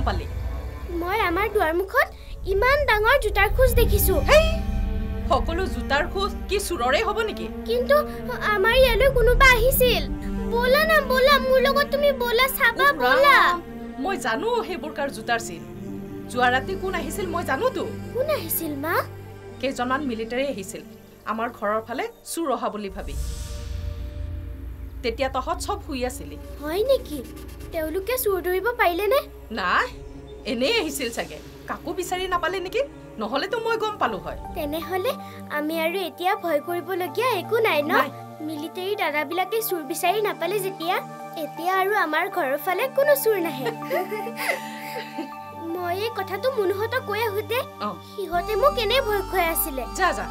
পালি মই আমাৰ দুৱাৰমুখত ইমান ডাঙৰ জোতাৰ খোজ দেখিছো সকলো জোতাৰ খোজ কি চুৰৰে হ'ব নেকি কিন্তু আমাৰ ইয়ালৈ কোনোবা আহিছিল বলা না বলা মোৰ লগত তুমি বলা চাবা বলা মই জানো হেবোৰ কাৰ জোতাৰ চিন যোৱা ৰাতি কোন আহিছিল মই জানো তো কোন আহিছিল মা কেইজনমান মিলিটাৰী আহিছিল আমাৰ ঘৰৰ ফালে চুৰ অহা বুলি ভাবি তেতিয়া তহত সব শুই আছিলি হয় নেকি তেওঁলোকে চুৰ ধৰিব পাৰিলে নে নাই এনেই আহিছিল চাগে কাকো বিচাৰি নাপালে নেকি নহলেতো মই গম পালো হয় তেনেহলে আমি আৰু এতিয়া ভয় কৰিবলগীয়া একো নাই ন মিলিটাৰী দাদাবিলাকে চুৰ বিচাৰি নাপালে যেতিয়া এতিয়া আৰু আমাৰ ঘৰৰ ফালে কোনো চুৰ নাহে মই এই কথাটো মুনুহঁতক কৈ আহোঁতে সিহঁতে মোক এনে ভয় খুৱাই আছিলে যা যা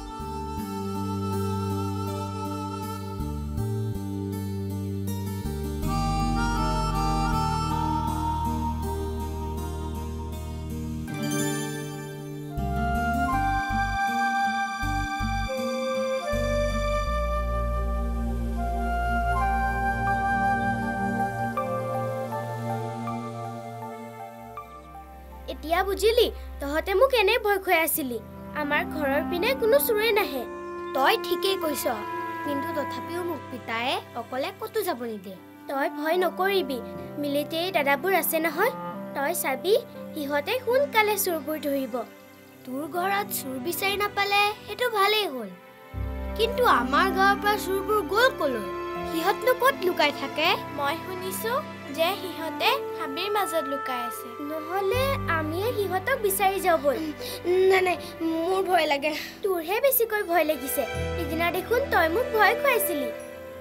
এতিয়া বুজিলি তহতে মোক এনে ভয় খুৱাই আছিলি আমাৰ ঘৰৰ পিনে কোনো চুৰে নাহে তই ঠিকেই কৈছ কিন্তু তথাপিও মোক পিতায়ে অকলে কতো যাব নিদিয়ে তই ভয় নকৰিবি মিলিটাৰী দাদাবোৰ আছে নহয় তই চাবি সিহঁতে সোনকালে চুৰবোৰ ধৰিব তোৰ ঘৰত চুৰ বিচাৰি নাপালে সেইটো ভালেই হ'ল কিন্তু আমাৰ গাঁৱৰ পৰা চুৰবোৰ গ'ল কলৈ সিহঁতনো ক'ত লুকাই থাকে মই শুনিছো যে সিহঁতে হাবিৰ মাজত লুকাই আছে নহলে আমি সিহঁতক বিচাৰি যাও বল নাই মোৰ ভয় লাগে তোৰহে বেছিকৈ ভয় লাগিছে সিদিনা দেখোন তই মোক ভয় খুৱাইছিলি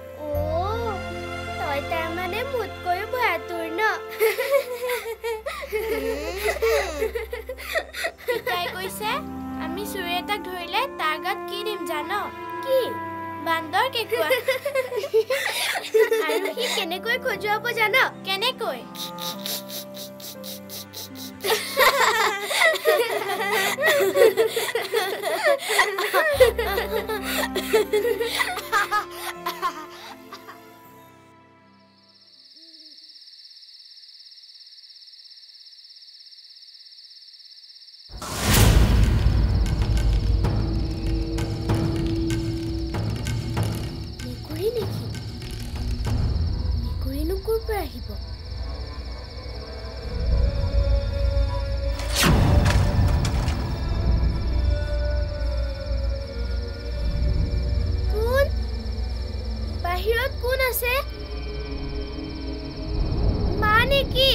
তই তাৰমানে মোতকৈও ভয়াতুৰ ন তাই কৈছে আমি চুৰি এটাক ধৰিলে তাৰ গাত কি দিম জান কি বান্দৰ কেকুৱা আৰু সি কেনেকৈ খজুৱাব জান কেনেকৈ আহিব কোন বাহিৰত কোন আছে মানে কি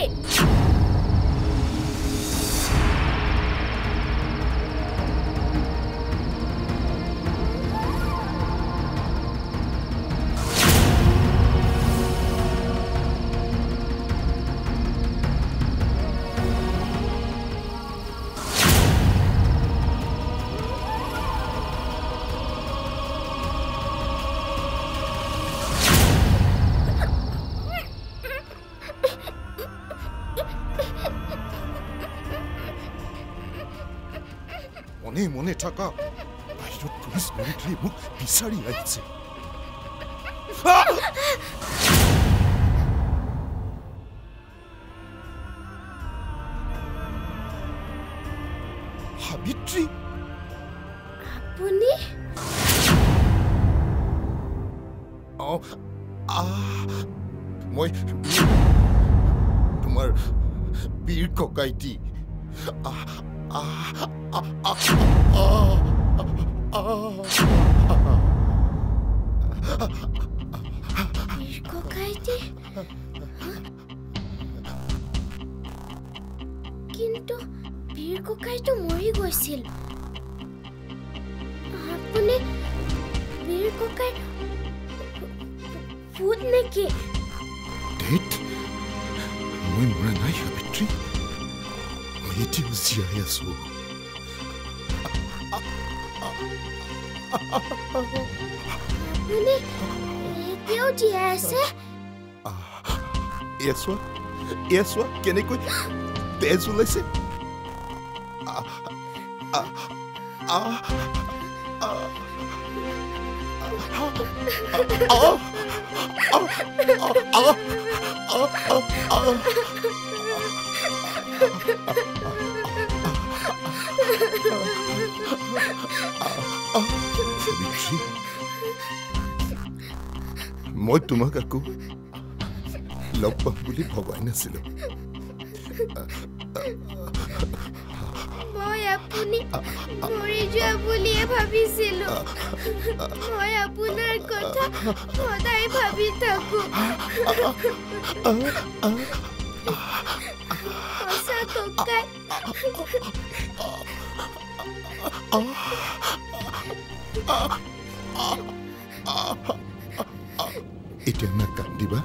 মনে মনে থাকা বাহিৰত পুলিচ মিলিটাৰী মোক বিচাৰি আহিছে সাবিত্ৰী আপুনি মই তোমাৰ বীৰ ককাইটি কিন্তু বীৰ ককাইটো মৰি গৈছিল আপুনি বীৰ ককাই ভূত নেকি মই মৰা নাই সাবিত্ৰী মই এতিয়াও জীয়াই আছো আপুনি এতিয়াও জীয়াই আছে এয়া চোৱা কেনেকৈ তেজ ওলাইছে মই তোমাক আকৌ লগ পাম বুলি ভবাই নাছিলো মই আপুনি মৰি যোৱা বুলিয়ে ভাবিছিলো মই আপোনাৰ কথা সদায় ভাবি থাকো সঁচা ককাই এতিয়া নাকান্দিবা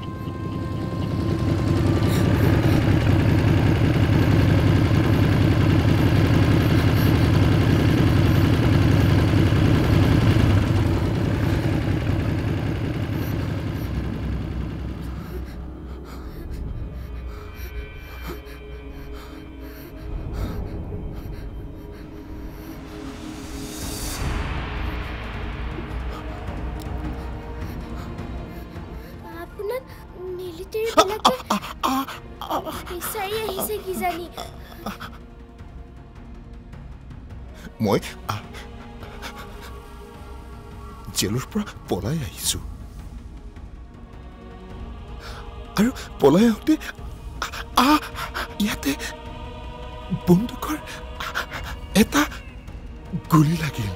মই জেলৰ পৰা পলাই আহিছো আৰু পলাই আহোঁতে ইয়াতে বন্দুকৰ এটা গুলি লাগিল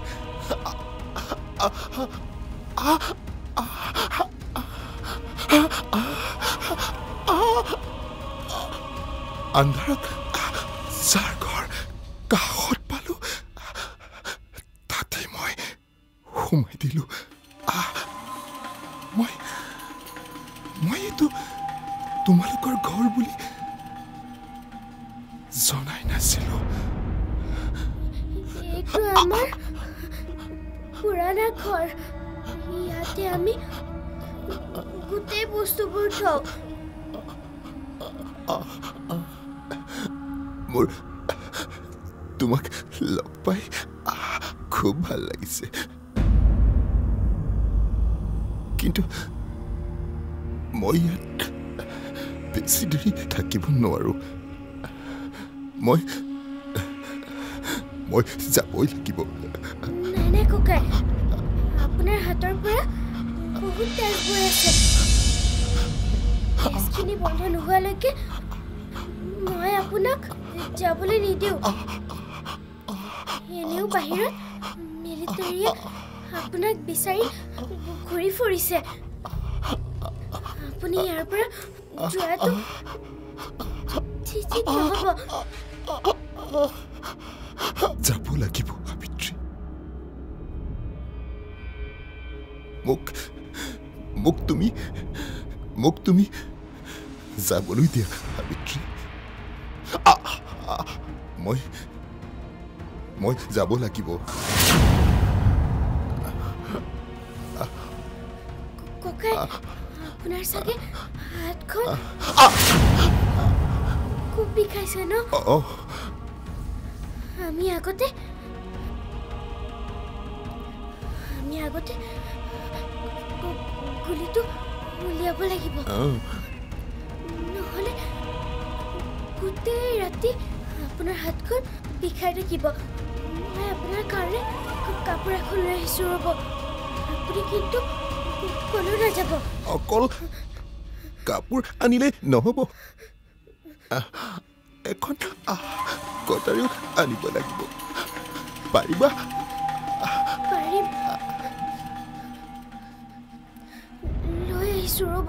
আন্ধাৰত যাৰ ঘৰ কাষত পালো তাতে মই সোমাই দিলো মই এইটো তোমালোকৰ ঘৰ বুলি জনাই নাছিলো এইটো আমাৰ পুৰণা ঘৰ ইয়াতে আমি গোটেই বস্তুবোৰ থওঁ মোৰ তোমাক লগ পাই খুব ভাল লাগিছে কিন্তু মই ইয়াত বেছি দেৰি থাকিব নোৱাৰো মই যাবই লাগিব নাই ককাই আপোনাৰ হাতৰ পৰা বহুত তেজ বৈ আছে তেজখিনি বন্ধ নোহোৱালৈকে মই আপোনাক যাবলৈ নিদিওঁ এনেও বাহিৰত মিলিটাৰীয়ে আপোনাক বিচাৰি ঘূৰি ফুৰিছে আপুনি ইয়াৰ পৰা যোৱাটো ঠিক নহ'ব যাব লাগিব সাবিত্ৰী মোক তুমি যাবলৈ দিয়া সাবিত্ৰী মই যাব লাগিব ককাই আপোনাৰ চাগে হাতখন খুব বিষাইছে ন আমি আগতে গুলিটো উলিয়াব লাগিব নহ'লে গোটেই ৰাতি আপোনাৰ হাতখন বিষাই থাকিব মই আপোনাৰ কাৰণে কাপোৰ এখন লৈ আহিছোঁ ৰ'ব আপুনি কিন্তু কলৈ নাযাব অকল কাপোৰ আনিলে নহ'ব এখন কটাৰীও আনিব লাগিব পাৰিবা পাৰিম লৈ আহিছোঁ ৰ'ব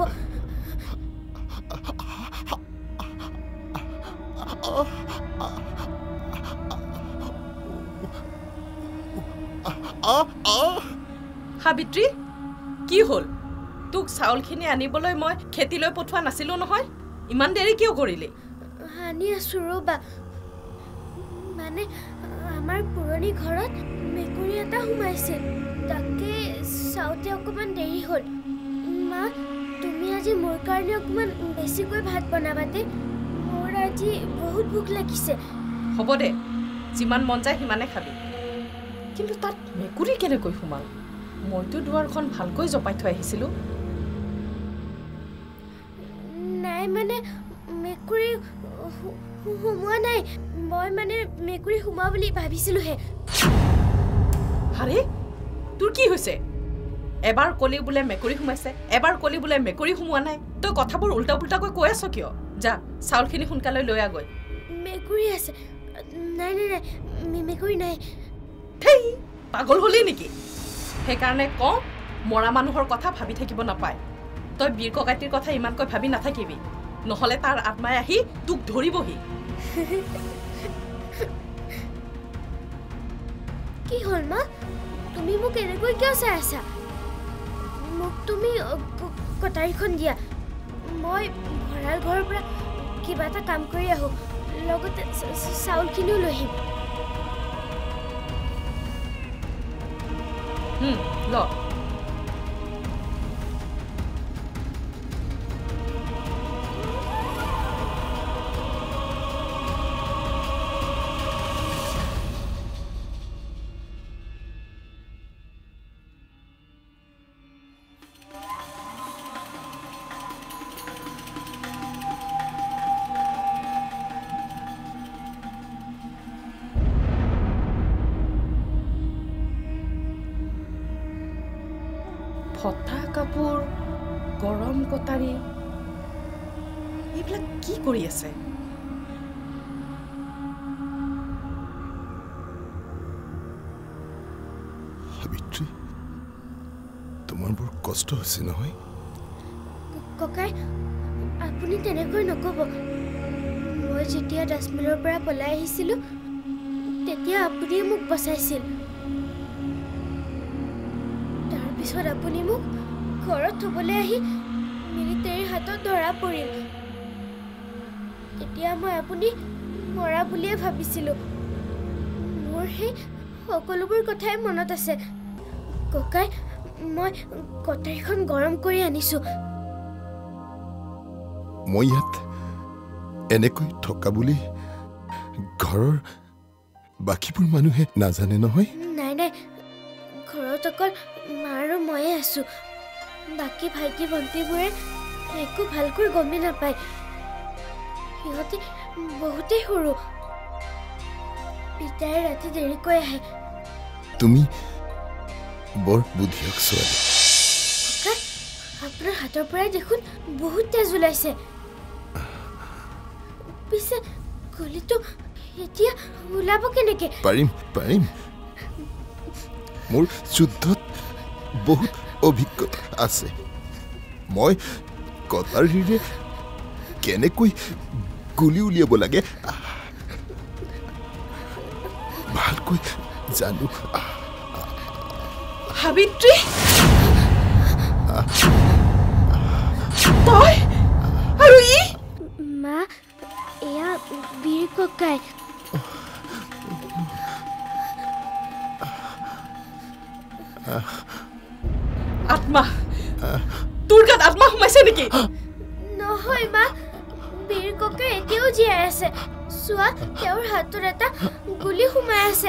সাবিত্ৰী কি হ'ল তোক চাউলখিনি আনিবলৈ মই খেতিলৈ পঠোৱা নাছিলো নহয় ইমান দেৰি কিয় কৰিলি আনি আছো ৰ'বা মানে আমাৰ পুৰণি ঘৰত মেকুৰী এটা সোমাইছে তাকে চাওঁতে অকণমান দেৰি হ'ল মা তুমি আজি মোৰ কাৰণে অকণমান বেছিকৈ ভাত বনাবা দে মোৰ আজি বহুত ভোক লাগিছে হ'ব দে যিমান মন যায় সিমানে খাবি কিন্তু তাত মেকুৰী কেনেকৈ সোমাল মইতো দুৱাৰখন ভালকৈ জপাই থৈ আহিছিলোঁ নাই মানে মেকুৰী সোমোৱা নাই মই মানে মেকুৰী সোমোৱা বুলি ভাবিছিলোঁহে আৰে তোৰ কি হৈছে এবাৰ কলি বোলে মেকুৰী সোমাইছে এবাৰ কলি বোলে মেকুৰী সোমোৱা নাই তই কথাবোৰ উল্টা পুল্টাকৈ কৈ আছ কিয় যা চাউলখিনি সোনকালে লৈ আগৈ মেকুৰী আছে নাই নাই নাই মেকুৰী নাই থেই পাগল হলি নেকি সেইকাৰণে কওঁ মৰা মানুহৰ কথা ভাবি থাকিব নাপায় তই বীৰ ককাইটিৰ কথা ইমানকৈ ভাবি নাথাকিবি নহলে তাৰ আত্মাই আহি তোক ধৰিবহি কি হ'ল মা তুমি মোক এনেকৈ কিয় চাই আছা মোক তুমি কটাৰীখন দিয়া মই ভঁৰাল ঘৰৰ পৰা কিবা এটা কাম কৰি আহো লগতে চাউলখিনিও লৈ আহিম ল ফটা কাপোৰ গৰম কটাৰী এইবিলাক কি কৰি আছে সাবিত্ৰী তোমাৰ বৰ কষ্ট হৈছে নহয় ককাই আপুনি তেনেকৈ নক'ব মই যেতিয়া ডাষ্টবিনৰ পৰা পলাই আহিছিলোঁ তেতিয়া আপুনিয়ে মোক বচাইছিল পিছত আপুনি মোক ঘৰত থবলৈ আহি মিলিটাৰীৰ হাতত ধৰা পৰিল তেতিয়া মই আপুনি মৰা বুলিয়ে ভাবিছিলোঁ মোৰ সেই সকলোবোৰ কথাই মনত আছে ককাই মই কটাৰীখন গৰম কৰি আনিছোঁ মই ইয়াত এনেকৈ থকা বুলি ঘৰৰ বাকীবোৰ মানুহে নাজানে নহয় নাই নাই ঘৰত অকল মা আৰু ময়ে আছোঁ বাকী ভাইটি ভণ্টিবোৰে একো ভালকৈ গমেই নাপায় সিহঁতে বহুতেই সৰু পিতাই ৰাতি দেৰিকৈ আহে তুমি বৰ বুদ্ধিয়ক ছোৱালী ককা আপোনাৰ হাতৰ পৰাই দেখোন বহুত তেজ ওলাইছে পিছে গলিটো এতিয়া ওলাব কেনেকে পাৰিম পাৰিম মোৰ যুদ্ধত বহুত অভিজ্ঞতা আছে মই কটাৰীৰে কেনেকৈ গুলি উলিয়াব লাগে ভালকৈ জানো সাবিত্ৰী তই আৰু ই মা এয়া বীৰ ককাই আত্মা তোৰ গাত আত্মা সোমাইছে নেকি নহয় মা বীৰ ককাই এতিয়াও জীয়াই আছে চোৱা তেওঁৰ হাতত এটা গুলি সোমাই আছে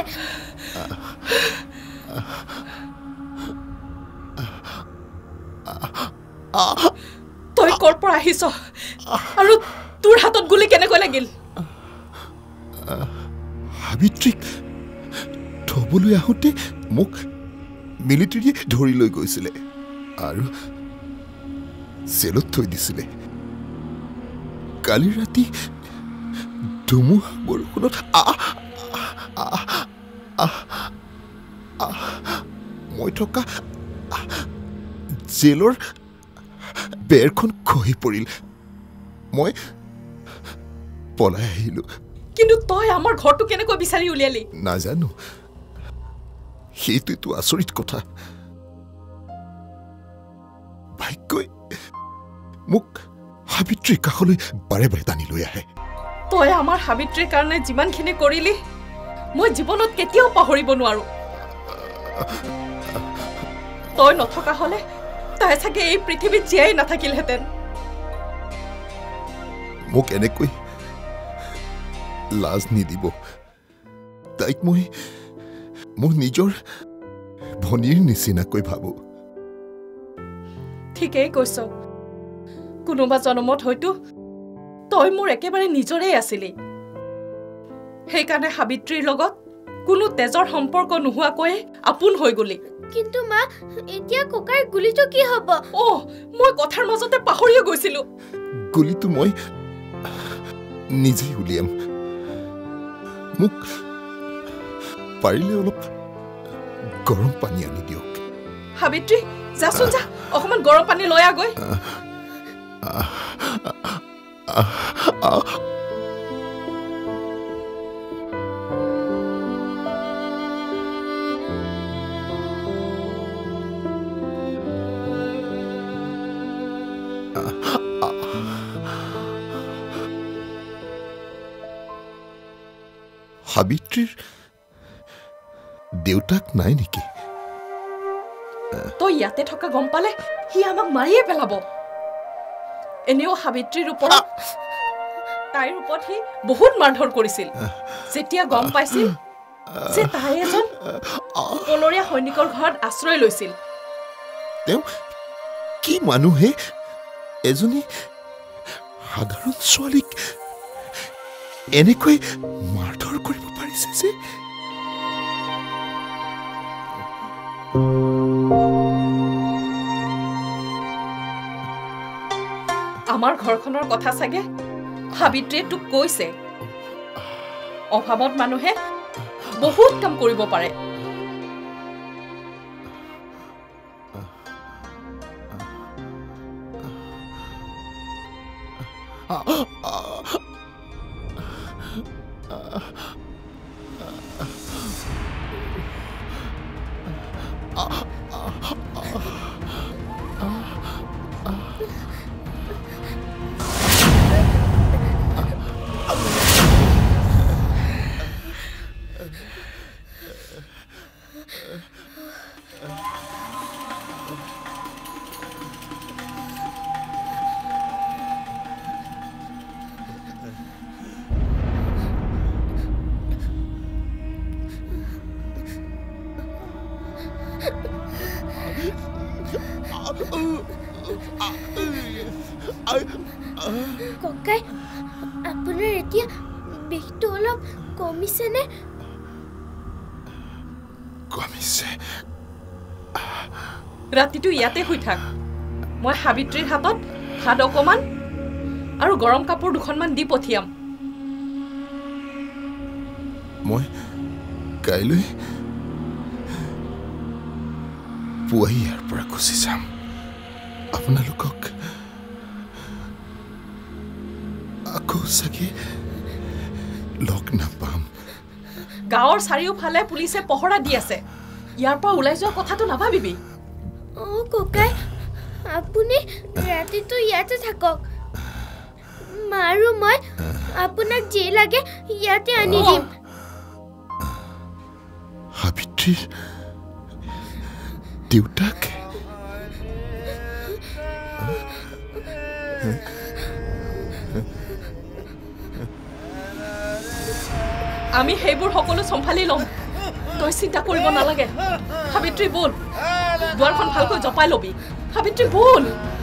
তই কৰ পৰা আহিছ আৰু তোৰ হাতত গুলি কেনেকৈ লাগিল সাবিত্ৰীক থবলৈ আহোঁতে মোক মিলিটাৰীয়ে ধৰি লৈ গৈছিলে আৰু জেলত থৈ দিছিলে কালি ৰাতি ধুমুহা বৰষুণত মই থকা জেলৰ বেৰখন খহি পৰিল মই পলাই আহিলোঁ কিন্তু তই আমাৰ ঘৰটো কেনেকৈ বিচাৰি উলিয়ালি নাজানো সেইটোতো আচৰিত কথা ভাগ্যই মোক সাবিত্ৰীৰ কাষলৈ বাৰে বাৰে টানি লৈ আহে তই আমাৰ সাবিত্ৰীৰ কাৰণে যিমানখিনি কৰিলি মই জীৱনত কেতিয়াও পাহৰিব নোৱাৰো তই নথকা হলে তাই চাগে এই পৃথিৱীত জীয়াই নাথাকিলহেঁতেন মোক এনেকৈ লাজ নিদিব তাইক মই মোৰ নিজৰ ভনীৰ নিচিনাকৈ ভাবো ঠিকেই কৈছ কোনোবা জনমত হয়তো তই মোৰ একেবাৰে নিজৰেই আছিলি সেইকাৰণে সাবিত্ৰীৰ লগত কোনো তেজৰ সম্পৰ্ক নোহোৱাকৈ আপোন হৈ গলি কিন্তু মা এতিয়া ককাৰ গুলিটো কি হ'ব মই কথাৰ মাজতে পাহৰিয়ে গৈছিলো গুলিটো মই নিজেই উলিয়াম মোক পাৰিলে অলপ গৰম পানী আনি দিয়ক সাবিত্ৰী যাচোন যা অকমান গৰম পানী লৈ আগৈ সাবিত্ৰীৰ দেউতাক নাই নেকি তই ইয়াতে থকা গম পালে সি আমাক মাৰিয়ে পেলাব এনেও সাবিত্ৰীৰ ওপৰত তাইৰ ওপৰত সি বহুত মাৰধৰ কৰিছিল যেতিয়া গম পাইছিল যে তাই এজন পলৰীয়া সৈনিকৰ ঘৰত আশ্ৰয় লৈছিল তেওঁ কি মানুহে এজনী সাধাৰণ ছোৱালীক এনেকৈ মাৰধৰ কৰিব পাৰিছে যে আমাৰ ঘৰখনৰ কথা চাগে সাবিত্ৰীয়ে তোক কৈছে অভাৱত মানুহে বহুত কাম কৰিব পাৰে ককাই আপোনাৰ এতিয়া বিষটো অলপ কমিছেনে কমিছে ৰাতিটো ইয়াতে শুই থাক মই সাবিত্ৰীৰ হাতত ভাত অকমান আৰু গৰম কাপোৰ দুখনমান দি পঠিয়াম মই কাইলৈ পুৱাই ইয়াৰ পৰা গুচি যাম আপোনালোকক আকৌ চাগে লগ নাপাম গাঁৱৰ চাৰিওফালে পুলিচে পহৰা দি আছে ইয়াৰ পৰা ওলাই যোৱা কথাটো নাভাবিবি ককাই আপুনি ৰাতিটো ইয়াতে থাকক মা আৰু মই আপোনাক যি লাগে ইয়াতে আনি দিম সাবিত্ৰীৰ দেউতাক আমি সেইবোৰ সকলো চম্ভালি ল'ম তই চিন্তা কৰিব নালাগে সাবিত্ৰী বল দুৱাৰখন ভালকৈ জপাই ল'বি সাবিত্ৰী বল